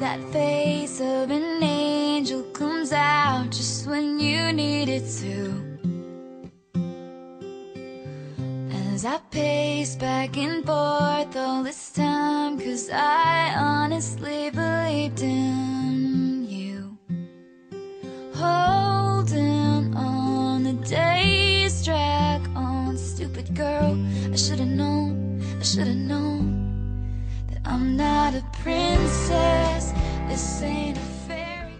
that face of an angel comes out just when you need it to. As I pace back and forth all this time, 'cause I honestly believed in you. Holding on, the days drag on. Stupid girl, I should've known that I'm not a princess. This ain't a fairy.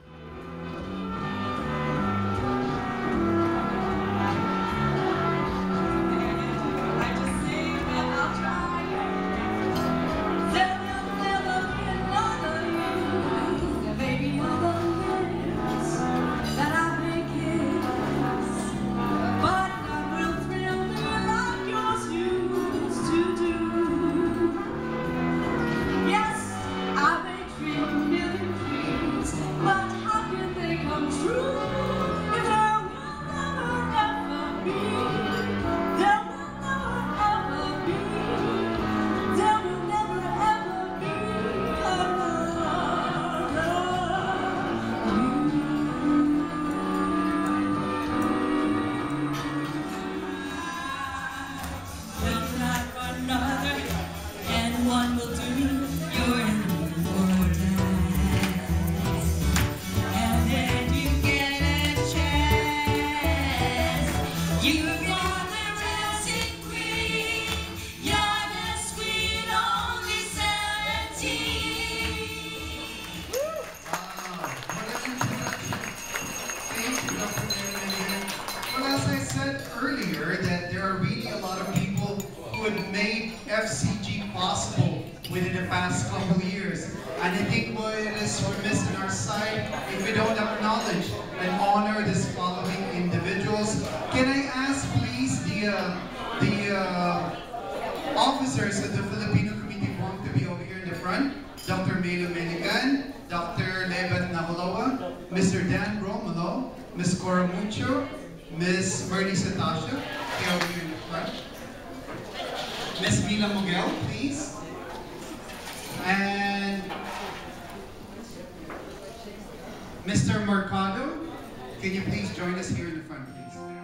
Earlier that there are really a lot of people who have made FCG possible within the past couple of years. And I think it is remiss on our side if we don't acknowledge and honor this following individuals. Can I ask please the officers of the Filipino Community Guam to be over here in the front? Dr. Melo Menigan, Dr. Lebat Naholoa, Mr. Dan Romulo, Ms. Cora Mucho, Ms. Bernie Satasha, over here in the front. Ms. Mila Miguel, please. And Mr. Mercado, can you please join us here in the front, please?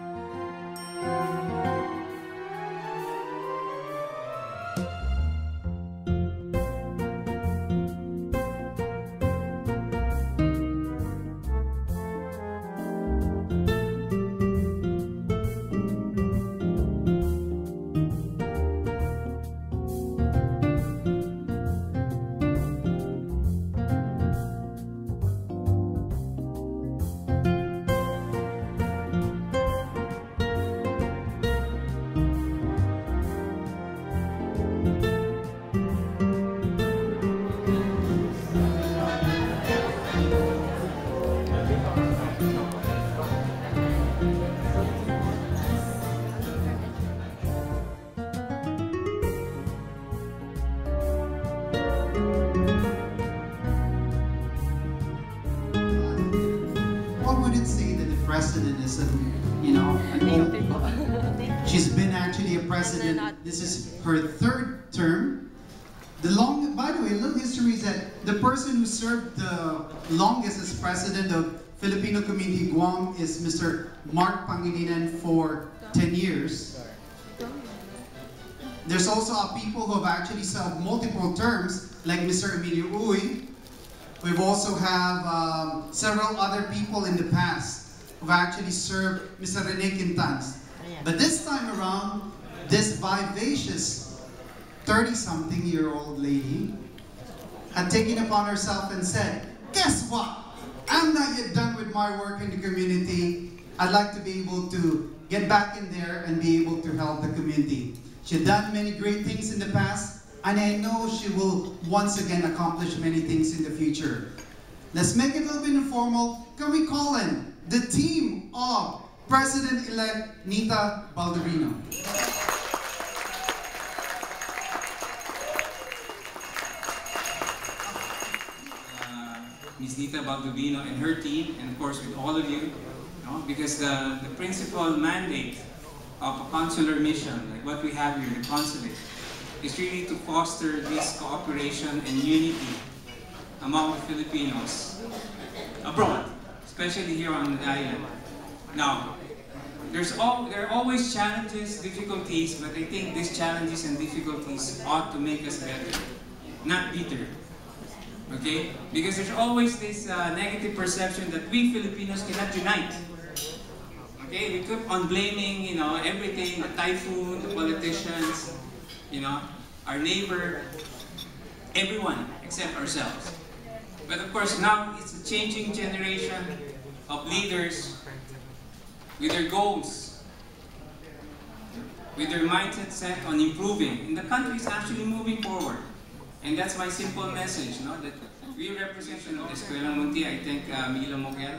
President is she's been actually a president. This is her third term. By the way, a little history is that the person who served the longest as president of Filipino Community Guam is Mr. Mark Pangilinan for 10 years. There's also people who have actually served multiple terms, like Mr. Emilio Uy. We've also have several other people in the past who've actually served, Mr. Rene Quintans. But this time around, this vivacious 30-something-year-old lady had taken upon herself and said, guess what? I'm not yet done with my work in the community. I'd like to be able to get back in there and be able to help the community. She's done many great things in the past, and I know she will once again accomplish many things in the future. Let's make it a little bit informal. Can we call in the team of President-elect Nita Baldovino? Ms. Nita Baldovino and her team, and of course with all of you, because the principal mandate of a consular mission, like what we have here in the consulate, is really to foster this cooperation and unity among Filipinos abroad, especially here on the island. Now, there are always challenges, difficulties, but I think these challenges and difficulties ought to make us better, not bitter. Okay? Because there's always this negative perception that we Filipinos cannot unite. Okay? We keep on blaming, everything, the typhoon, the politicians, our neighbor, everyone except ourselves. But of course now it's a changing generation of leaders with their goals, with their mindset set on improving. And the country is actually moving forward. And that's my simple message, that we represent the Escuela Munti. I thank Milo Moguel.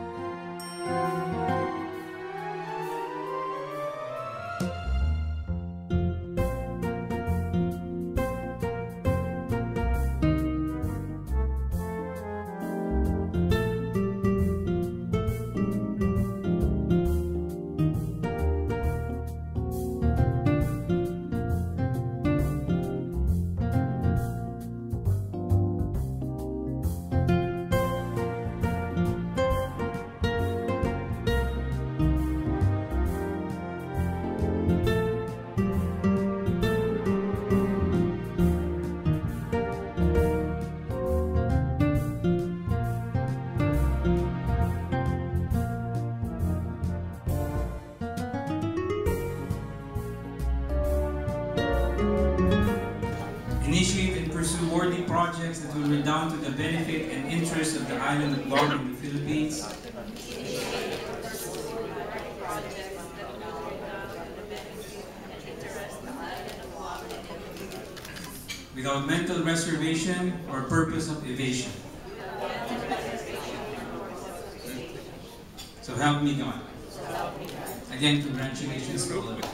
Initiate and pursue worthy projects that will redound to the benefit and interest of the island of Guam in the Philippines. Without mental reservation or purpose of evasion. So help me God. Again, congratulations to all of you.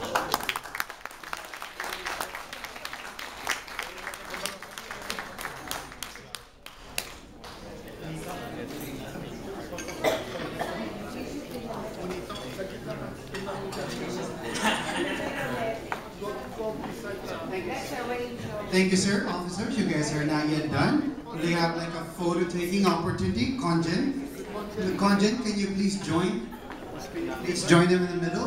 Thank you, sir. Officers, you guys are not yet done. We have like a photo-taking opportunity. Conjen, can you please join? Please join them in the middle.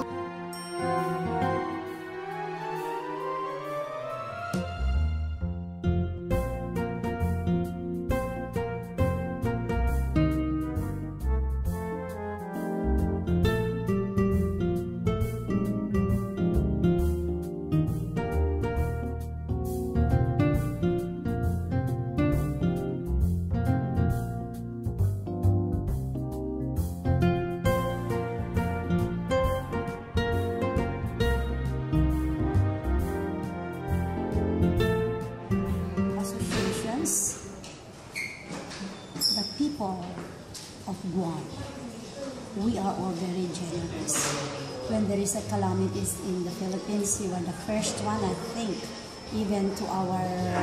The people of Guam, we are all very generous. When there is a calamities in the Philippines, you are the first one, I think, even to our,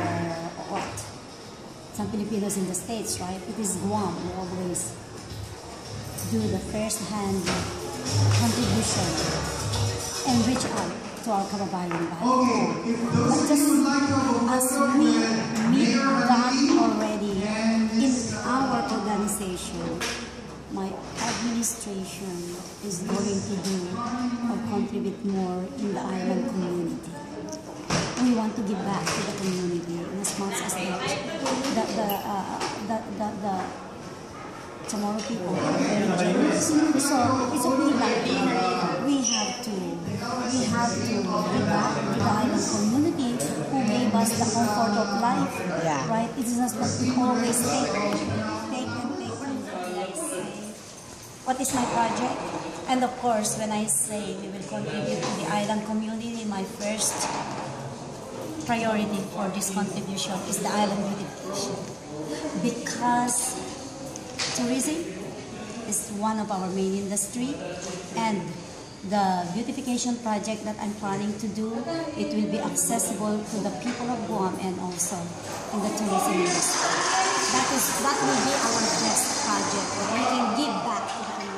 some Filipinos in the States, right? It is Guam who always do the first-hand contribution and reach out to our kababayan. Okay, if those of you would like to have a As photo we with meet Mayor that Lee already and in Miss, our organization, my administration is going to do or contribute more in the island community. We want to give back to the community in as much as the tomorrow people are very generous. So it's only like we have to give back to the island community who gave us the comfort of life. Yeah. Right? It's just that we always take. What is my project? And of course, when I say we will contribute to the island community, my first priority for this contribution is the island beautification. Because tourism is one of our main industry, and the beautification project that I'm planning to do, it will be accessible to the people of Guam and also in the tourism industry. That will be our next project, that we can give back to the community.